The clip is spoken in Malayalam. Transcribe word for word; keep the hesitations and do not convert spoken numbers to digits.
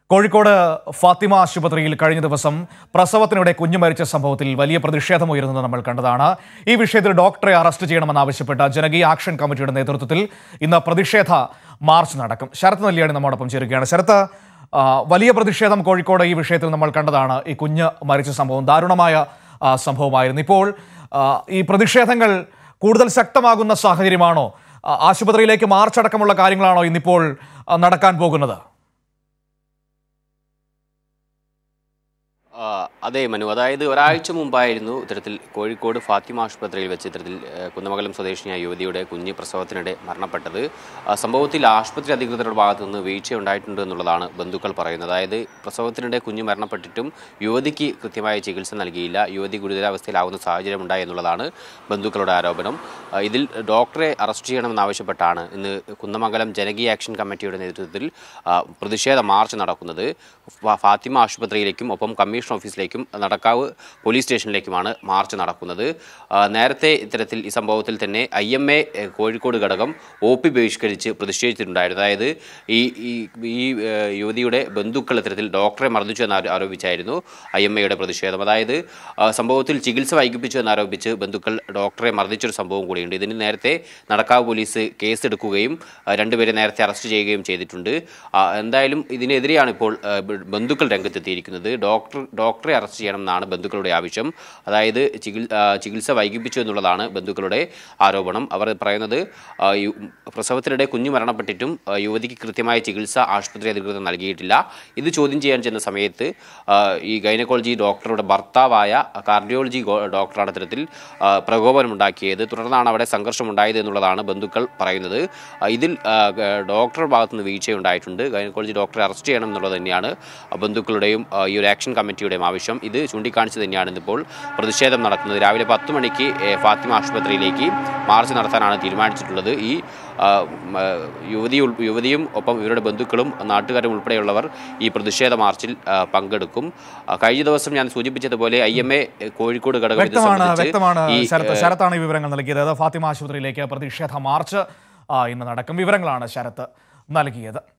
Kozhikode Fathima ആശുപത്രിയിൽ കഴിഞ്ഞ ദിവസം പ്രസവത്തിനിടെ കുഞ്ഞു മരിച്ച സംഭവത്തിൽ വലിയ പ്രതിഷേധം ഉയരുന്നത് നമ്മൾ കണ്ടതാണ്. ഈ വിഷയത്തിൽ ഡോക്ടറെ അറസ്റ്റ് ചെയ്യണമെന്നാവശ്യപ്പെട്ട ജനകീയ ആക്ഷൻ കമ്മിറ്റിയുടെ നേതൃത്വത്തിൽ ഇന്ന് പ്രതിഷേധ മാർച്ച് നടക്കും. ശരത് നെല്ലിയാണി നമ്മോടൊപ്പം ചേരുകയാണ്. ശരത്, വലിയ പ്രതിഷേധം കോഴിക്കോട് ഈ വിഷയത്തിൽ നമ്മൾ കണ്ടതാണ്. ഈ കുഞ്ഞ് മരിച്ച സംഭവം ദാരുണമായ സംഭവമായിരുന്നു. ഇപ്പോൾ ഈ പ്രതിഷേധങ്ങൾ കൂടുതൽ ശക്തമാകുന്ന സാഹചര്യമാണോ? ആശുപത്രിയിലേക്ക് മാർച്ച് അടക്കമുള്ള കാര്യങ്ങളാണോ ഇന്നിപ്പോൾ നടക്കാൻ പോകുന്നത്? അതെ മനു, അതായത് ഒരാഴ്ച മുമ്പായിരുന്നു ഇത്തരത്തിൽ കോഴിക്കോട് ഫാത്തിമ ആശുപത്രിയിൽ വെച്ച് ഇത്തരത്തിൽ കുന്നമംഗലം സ്വദേശിനിയായ യുവതിയുടെ കുഞ്ഞ് പ്രസവത്തിനിടെ മരണപ്പെട്ടത്. സംഭവത്തിൽ ആശുപത്രി അധികൃതരുടെ ഭാഗത്തു നിന്ന് വീഴ്ച ഉണ്ടായിട്ടുണ്ട് എന്നുള്ളതാണ് ബന്ധുക്കൾ പറയുന്നത്. അതായത് പ്രസവത്തിനിടെ കുഞ്ഞ് മരണപ്പെട്ടിട്ടും യുവതിക്ക് കൃത്യമായ ചികിത്സ നൽകിയില്ല, യുവതി ഗുരുതരാവസ്ഥയിലാവുന്ന സാഹചര്യം ഉണ്ടായി എന്നുള്ളതാണ് ബന്ധുക്കളുടെ ആരോപണം. ഇതിൽ ഡോക്ടറെ അറസ്റ്റ് ചെയ്യണമെന്നാവശ്യപ്പെട്ടാണ് ഇന്ന് കുന്നമംഗലം ജനകീയ ആക്ഷൻ കമ്മിറ്റിയുടെ നേതൃത്വത്തിൽ പ്രതിഷേധ മാർച്ച് നടക്കുന്നത്. ഫാത്തിമ ആശുപത്രിയിലേക്കും ഒപ്പം കമ്മീഷൻ ഓഫീസിലേക്കും നടക്കാവ് പോലീസ് സ്റ്റേഷനിലേക്കുമാണ് മാർച്ച് നടക്കുന്നത്. നേരത്തെ ഇത്തരത്തിൽ ഈ സംഭവത്തിൽ തന്നെ ഐ എം എ കോഴിക്കോട് ഘടകം ഒ പി ബഹിഷ്കരിച്ച് പ്രതിഷേധിച്ചിട്ടുണ്ടായിരുന്നു. അതായത് ഈ ഈ യുവതിയുടെ ബന്ധുക്കൾ ഇത്തരത്തിൽ ഡോക്ടറെ മർദ്ദിച്ചു എന്ന് ആരോപിച്ചായിരുന്നു ഐ എം എയുടെ പ്രതിഷേധം. അതായത് സംഭവത്തിൽ ചികിത്സ വൈകിപ്പിച്ചു എന്നാരോപിച്ച് ബന്ധുക്കൾ ഡോക്ടറെ മർദ്ദിച്ചൊരു സംഭവം കൂടിയുണ്ട്. ഇതിന് നേരത്തെ നടക്കാവ് പോലീസ് കേസെടുക്കുകയും രണ്ടുപേരെ നേരത്തെ അറസ്റ്റ് ചെയ്യുകയും ചെയ്തിട്ടുണ്ട്. എന്തായാലും ഇതിനെതിരെയാണ് ഇപ്പോൾ ബന്ധുക്കൾ രംഗത്തെത്തിയിരിക്കുന്നത്. ഡോക്ടർ ഡോക്ടറെ അറസ്റ്റ് ചെയ്യണം എന്നാണ് ബന്ധുക്കളുടെ ആവശ്യം. അതായത് ചികിത്സ വൈകിപ്പിച്ചു എന്നുള്ളതാണ് ബന്ധുക്കളുടെ ആരോപണം. അവർ പറയുന്നത് പ്രസവത്തിനിടെ കുഞ്ഞു മരണപ്പെട്ടിട്ടും യുവതിക്ക് കൃത്യമായ ചികിത്സ ആശുപത്രി അധികൃതർ നൽകിയിട്ടില്ല. ഇത് ചോദ്യം ചെയ്യാൻ ചെന്ന സമയത്ത് ഈ ഗൈനക്കോളജി ഡോക്ടറുടെ ഭർത്താവായ കാർഡിയോളജി ഡോക്ടറാണ് ഇത്തരത്തിൽ പ്രകോപനമുണ്ടാക്കിയത്. തുടർന്നാണ് അവിടെ സംഘർഷമുണ്ടായത് എന്നുള്ളതാണ് ബന്ധുക്കൾ പറയുന്നത്. ഇതിൽ ഡോക്ടറുടെ ഭാഗത്തുനിന്ന് വീഴ്ചയുണ്ടായിട്ടുണ്ട്. ഗൈനക്കോളജി ഡോക്ടറെ അറസ്റ്റ് ചെയ്യണം എന്നുള്ളത് തന്നെയാണ് ബന്ധുക്കളുടെയും ഈ ഒരു ആക്ഷൻ കമ്മിറ്റിയുടെയും ആവശ്യം. ഇത് ചൂണ്ടിക്കാണിച്ച് തന്നെയാണ് ഇന്നിപ്പോൾ പ്രതിഷേധം നടക്കുന്നത്. രാവിലെ പത്ത് മണിക്ക് ഫാത്തിമ ആശുപത്രിയിലേക്ക് മാർച്ച് നടത്താനാണ് തീരുമാനിച്ചിട്ടുള്ളത്. ഈ യുവതി യുവതിയും ഒപ്പം ഇവരുടെ ബന്ധുക്കളും നാട്ടുകാരും ഉൾപ്പെടെയുള്ളവർ ഈ പ്രതിഷേധ മാർച്ചിൽ പങ്കെടുക്കും. കഴിഞ്ഞ ദിവസം ഞാൻ സൂചിപ്പിച്ചതുപോലെ ഐ എം എ കോഴിക്കോട് ഘടകം ശരത്താണ് ഈ വിവരങ്ങൾ നൽകിയത്. ഫാത്തിമ ആശുപത്രിയിലേക്ക് പ്രതിഷേധ മാർച്ച് ഇന്ന് നടക്കും. വിവരങ്ങളാണ് ശരത്ത് നൽകിയത്.